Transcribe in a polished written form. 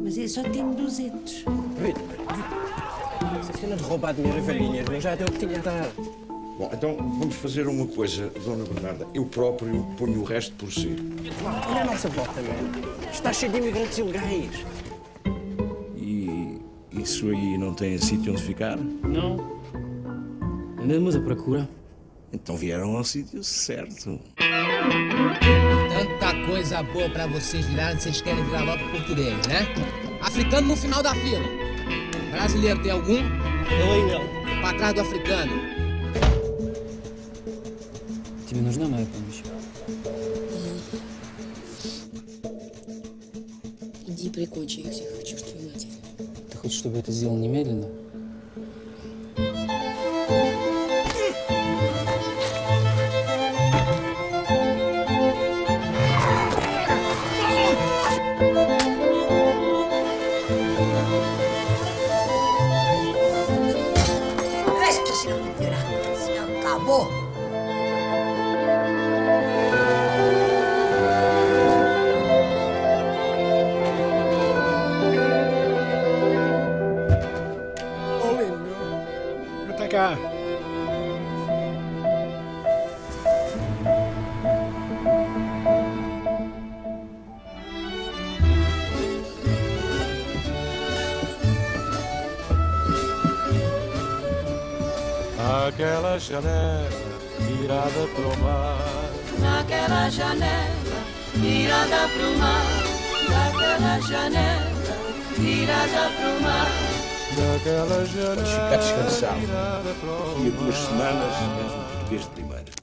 Mas eu só tenho 200. Vitor, essa cena de roubar dinheiro a velhinhas nem já deu o que tinha a dar. Bom, então vamos fazer uma coisa, Dona Bernarda. Eu próprio ponho o resto por si. Olha a nossa volta, meu. Está cheio de imigrantes ilegais. E isso aí não tem sítio onde ficar? Não. Andamos à procura. Então vieram ao sítio certo. Tanta coisa boa pra vocês virarem, vocês querem virar logo português, né? Africano no final da fila. Brasileiro tem algum? Eu aí não. Pra trás do africano. Тебе нужна моя помощь? Иди прикончи их всех, к чертовой матери. Ты хочешь, чтобы я это сделал немедленно? Esto se no funciona. Se acabó. Ô, lindo. Vem cá. Naquela janela virada pro mar. Naquela janela virada pro mar. Naquela janela virada pro mar. Naquela Podes ficar janela descansado. virada pro Daqui a 2 semanas és um português de primeira.